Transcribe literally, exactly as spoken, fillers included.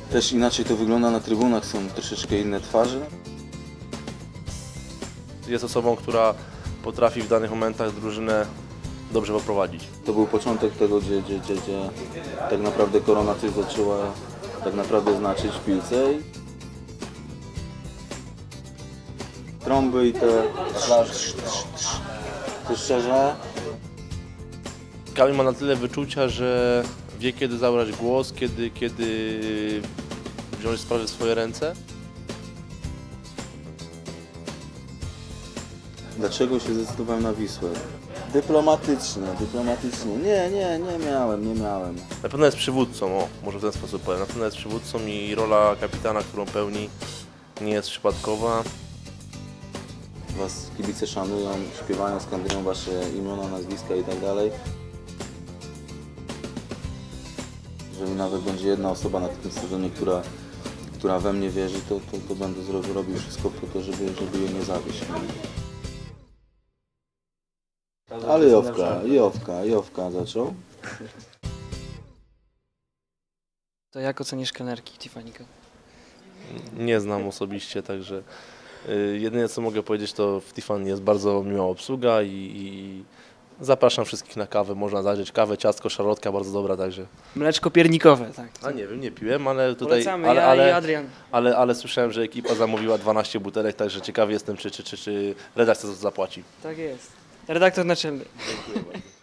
Też inaczej to wygląda na trybunach, są troszeczkę inne twarze. Jest osobą, która potrafi w danych momentach drużynę dobrze poprowadzić. To był początek tego, gdzie, gdzie, gdzie, gdzie tak naprawdę korona coś zaczęła tak naprawdę znaczyć w piłce. Trąby i te... To szczerze? Kamil ma na tyle wyczucia, że wie, kiedy zabrać głos, kiedy, kiedy wziąć sprawę w swoje ręce. Dlaczego się zdecydowałem na Wisłę? Dyplomatycznie, dyplomatycznie. Nie, nie, nie miałem, nie miałem. Na pewno jest przywódcą, o, może w ten sposób powiem. Na pewno jest przywódcą i rola kapitana, którą pełni, nie jest przypadkowa. Was kibice szanują, śpiewają, skandują wasze imiona, nazwiska i tak dalej. Jeżeli nawet będzie jedna osoba na tym sezonie, która, która we mnie wierzy, to, to, to będę zrobił, robił wszystko po to, żeby, żeby jej nie zawieść. Ale Jowka, Jowka, Jowka zaczął. To jak ocenisz kelnerki Tiffany'ego? Nie znam osobiście, także y, jedyne co mogę powiedzieć, to w Tiffany jest bardzo miła obsługa i, i zapraszam wszystkich na kawę, można zajrzeć kawę, ciastko, szarlotka bardzo dobra, także. Mleczko piernikowe, tak. A nie wiem, nie piłem, ale tutaj, Polecamy, ale, ja ale, i Adrian. ale, ale słyszałem, że ekipa zamówiła dwanaście butelek, także ciekawy jestem, czy, czy, czy, czy redakcja za to zapłaci. Tak jest. Redaktor naczelny. Dziękuję bardzo.